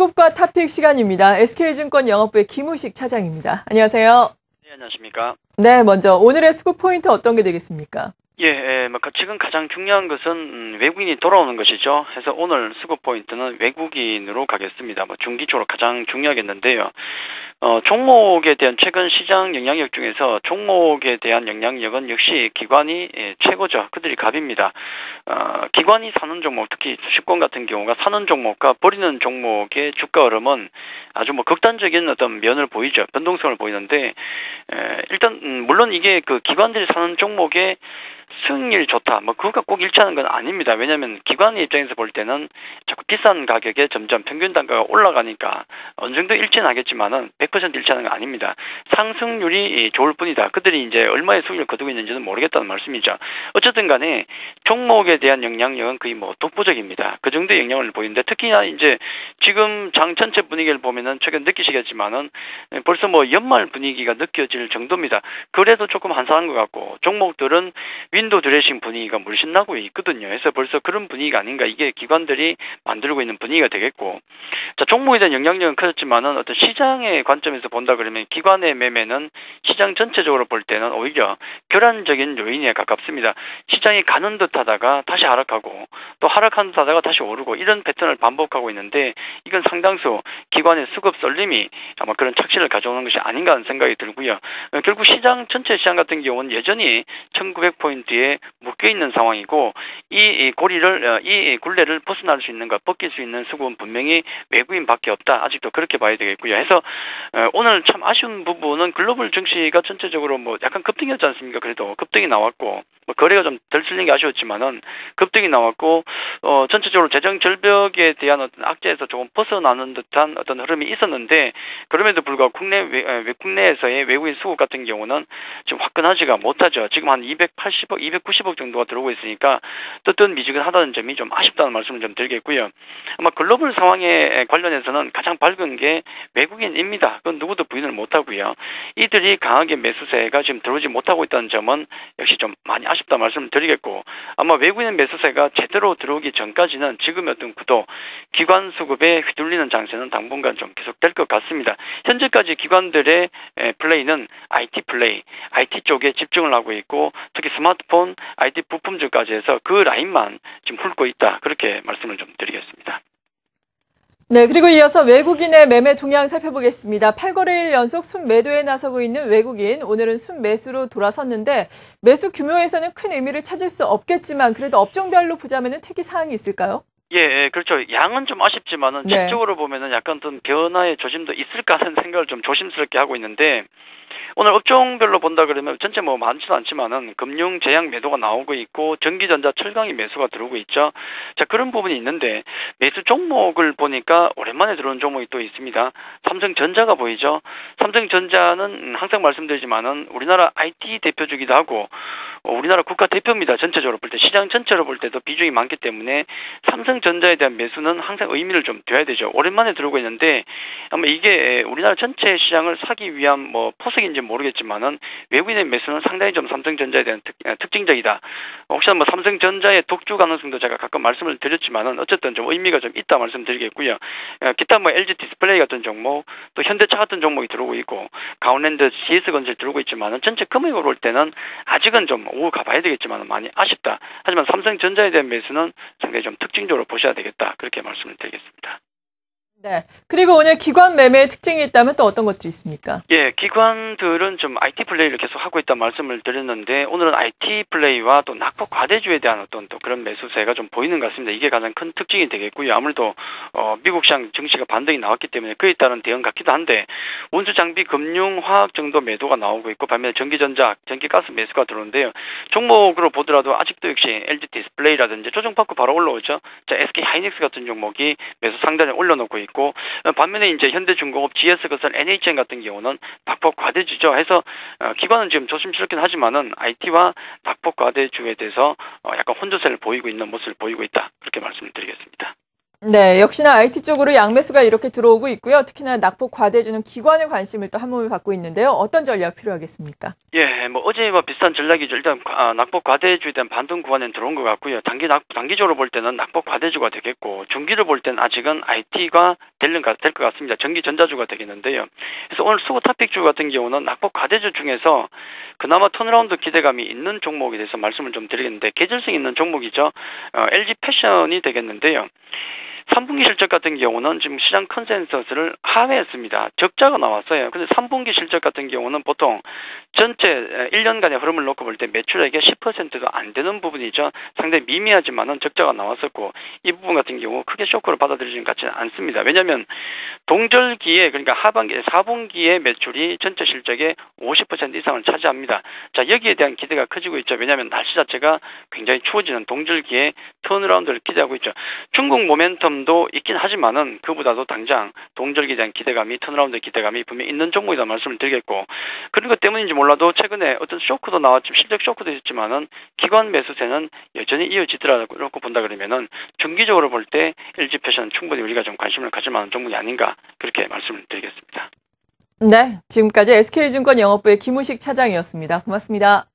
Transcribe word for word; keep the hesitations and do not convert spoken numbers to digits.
수급과 탑픽 시간입니다. 에스케이증권 영업부의 김우식 차장입니다. 안녕하세요. 네, 안녕하십니까. 네, 먼저 오늘의 수급 포인트 어떤 게 되겠습니까? 예, 예, 뭐 지금 가장 중요한 것은 음, 외국인이 돌아오는 것이죠. 그래서 오늘 수급 포인트는 외국인으로 가겠습니다. 뭐 중기적으로 가장 중요하겠는데요. 어, 종목에 대한 최근 시장 영향력 중에서 종목에 대한 영향력은 역시 기관이 예, 최고죠. 그들이 갑입니다. 어, 기관이 사는 종목, 특히 주식권 같은 경우가 사는 종목과 버리는 종목의 주가 흐름은 아주 뭐 극단적인 어떤 면을 보이죠. 변동성을 보이는데 에, 일단 음, 물론 이게 그 기관들이 사는 종목의 수익률이 좋다. 뭐 그거가 꼭 일치하는 건 아닙니다. 왜냐하면 기관의 입장에서 볼 때는 자꾸 비싼 가격에 점점 평균 단가가 올라가니까 어느 정도 일치는 하겠지만은 백 퍼센트 일치하는 건 아닙니다. 상승률이 좋을 뿐이다. 그들이 이제 얼마의 수익을 거두고 있는지는 모르겠다는 말씀이죠. 어쨌든 간에 종목에 대한 영향력은 거의 뭐 독보적입니다. 그 정도의 영향을 보이는데 특히나 이제 지금 장 전체 분위기를 보면은 최근 느끼시겠지만은 벌써 뭐 연말 분위기가 느껴질 정도입니다. 그래도 조금 한산한 것 같고 종목들은 윈도우 드레싱 분위기가 물씬 나고 있거든요. 그래서 벌써 그런 분위기가 아닌가. 이게 기관들이 만들고 있는 분위기가 되겠고. 자, 종목에 대한 영향력은 커졌지만은 어떤 시장의 관점에서 본다 그러면 기관의 매매는 시장 전체적으로 볼 때는 오히려 교란적인 요인에 가깝습니다. 시장이 가는 듯 하다가 다시 하락하고 또 하락하는 듯 하다가 다시 오르고 이런 패턴을 반복하고 있는데 이건 상당수 기관의 수급 쏠림이 아마 그런 착시를 가져오는 것이 아닌가 하는 생각이 들고요. 결국 시장 전체 시장 같은 경우는 여전히 천구백 포인트 에 묶여있는 상황이고 이 고리를 이 굴레를 벗어날 수 있는 것, 벗길 수 있는 수급은 분명히 외국인밖에 없다. 아직도 그렇게 봐야 되겠고요. 해서 오늘 참 아쉬운 부분은 글로벌 증시가 전체적으로 뭐 약간 급등이었지 않습니까? 그래도 급등이 나왔고 뭐 거래가 좀 덜 쓸린 게 아쉬웠지만은 급등이 나왔고 어 전체적으로 재정 절벽에 대한 어떤 악재에서 조금 벗어나는 듯한 어떤 흐름이 있었는데 그럼에도 불구하고 국내 외, 국내에서의 외국인 수급 같은 경우는 지금 화끈하지가 못하죠. 지금 한 이백팔십억, 이백구십억 정도가 들어오고 있으니까 뜨뜻미지근하다는 점이 좀 아쉽다는 말씀을 좀 드리겠고요. 아마 글로벌 상황에 관련해서는 가장 밝은 게 외국인입니다. 그건 누구도 부인을 못하고요. 이들이 강하게 매수세가 지금 들어오지 못하고 있다는 점은 역시 좀 많이 아쉽다 말씀을 드리겠고 아마 외국인 매수세가 제대로 들어오기 전까지는 지금의 어떤 구도, 기관 수급에 휘둘리는 장세는 당분간 좀 계속될 것 같습니다. 현재까지 기관들의 플레이는 아이티 플레이, 아이티 쪽에 집중을 하고 있고 특히 스마트폰, 아이티 부품주까지 해서 그 라인만 지금 훑고 있다. 그렇게 말씀을 좀 드리겠습니다. 네, 그리고 이어서 외국인의 매매 동향 살펴보겠습니다. 팔 거래일 연속 순매도에 나서고 있는 외국인, 오늘은 순매수로 돌아섰는데 매수 규모에서는 큰 의미를 찾을 수 없겠지만 그래도 업종별로 보자면 특이사항이 있을까요? 예, 그렇죠. 양은 좀 아쉽지만은 네. 질적으로 보면은 약간 좀 변화의 조짐도 있을까 하는 생각을 좀 조심스럽게 하고 있는데 오늘 업종별로 본다 그러면 전체 뭐 많지는 않지만은 금융 제약 매도가 나오고 있고 전기전자 철강이 매수가 들어오고 있죠. 자, 그런 부분이 있는데 매수 종목을 보니까 오랜만에 들어온 종목이 또 있습니다. 삼성전자가 보이죠. 삼성전자는 항상 말씀드리지만은 우리나라 아이티 대표주기도 하고 우리나라 국가 대표입니다. 전체적으로 볼 때 시장 전체로 볼 때도 비중이 많기 때문에 삼성전자에 대한 매수는 항상 의미를 좀 둬야 되죠. 오랜만에 들어오고 있는데 아마 이게 우리나라 전체 시장을 사기 위한 뭐 포석인지 모르겠지만은 외국인의 매수는 상당히 좀 삼성전자에 대한 특, 특징적이다. 혹시나 뭐 삼성전자의 독주 가능성도 제가 가끔 말씀을 드렸지만은 어쨌든 좀 의미가 좀 있다 말씀드리겠고요. 기타 뭐 엘지 디스플레이 같은 종목, 또 현대차 같은 종목이 들어오고 있고 가온랜드, 지에스건설 들어오고 있지만은 전체 금액으로 볼 때는 아직은 좀 오고 가봐야 되겠지만은 많이 아쉽다. 하지만 삼성전자에 대한 매수는 상당히 좀 특징적으로 보셔야 되겠다. 그렇게 말씀을 드리겠습니다. 네. 그리고 오늘 기관 매매의 특징이 있다면 또 어떤 것들이 있습니까? 예, 기관들은 좀 아이티 플레이를 계속 하고 있다 말씀을 드렸는데 오늘은 아이티 플레이와 또 낙폭 과대주에 대한 어떤 또 그런 매수세가 좀 보이는 것 같습니다. 이게 가장 큰 특징이 되겠고요. 아무래도 어, 미국 시장 증시가 반등이 나왔기 때문에 그에 따른 대응 같기도 한데 운수 장비, 금융, 화학 정도 매도가 나오고 있고 반면에 전기전자, 전기가스 매수가 들어오는데요. 종목으로 보더라도 아직도 역시 엘지 디스플레이라든지 조정받고 바로 올라오죠. 자, 에스케이 하이닉스 같은 종목이 매수 상단에 올려놓고 있고 있고 반면에 이제 현대중공업, 지에스건설, 엔에이치엔 같은 경우는 낙폭 과대주죠. 해서 기관은 지금 조심스럽긴 하지만은 아이티와 낙폭 과대주에 대해서 약간 혼조세를 보이고 있는 모습을 보이고 있다. 그렇게 말씀을 드리겠습니다. 네, 역시나 아이티 쪽으로 양매수가 이렇게 들어오고 있고요. 특히나 낙폭 과대주는 기관의 관심을 또 한몸에 받고 있는데요. 어떤 전략 필요하겠습니까? 예, 뭐 어제와 비슷한 전략이죠. 일단 아, 낙폭 과대주에 대한 반등 구간에 들어온 것 같고요. 단기 낙, 단기적으로 볼 때는 낙폭 과대주가 되겠고, 중기를 볼 때는 아직은 아이티가 될 것 같습니다. 전기 전자주가 되겠는데요. 그래서 오늘 수고 탑픽주 같은 경우는 낙폭 과대주 중에서 그나마 턴어라운드 기대감이 있는 종목에 대해서 말씀을 좀 드리겠는데, 계절성 있는 종목이죠. 어, 엘지 패션이 되겠는데요. 삼 분기 실적 같은 경우는 지금 시장 컨센서스를 하회했습니다. 적자가 나왔어요. 근데 삼 분기 실적 같은 경우는 보통 전체 일 년간의 흐름을 놓고 볼 때 매출액의 십 퍼센트도 안 되는 부분이죠. 상당히 미미하지만은 적자가 나왔었고, 이 부분 같은 경우 크게 쇼크를 받아들이지는 같지는 않습니다. 왜냐하면 동절기에, 그러니까 하반기, 사 분기의 매출이 전체 실적의 오십 퍼센트 이상을 차지합니다. 자, 여기에 대한 기대가 커지고 있죠. 왜냐하면 날씨 자체가 굉장히 추워지는 동절기에 턴어라운드를 기대하고 있죠. 중국 모멘텀 도 있긴 하지만은 그보다도 당장 동절기에 대한 기대감이, 턴어라운드 기대감이 분명히 있는 종목이다 말씀을 드리겠고, 그런 것 때문인지 몰라도 최근에 어떤 쇼크도 나왔지만, 실적 쇼크도 있었지만은 기관 매수세는 여전히 이어지더라고 본다 그러면은 중기적으로 볼 때 엘지 패션 충분히 우리가 좀 관심을 가질 만한 종목이 아닌가, 그렇게 말씀을 드리겠습니다. 네, 지금까지 에스케이증권 영업부의 김우식 차장이었습니다. 고맙습니다.